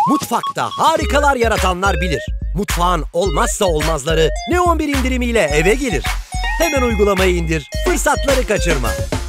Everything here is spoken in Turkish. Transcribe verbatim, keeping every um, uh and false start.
Mutfakta harikalar yaratanlar bilir. Mutfağın olmazsa olmazları Neon bir indirimiyle eve gelir. Hemen uygulamayı indir, fırsatları kaçırma.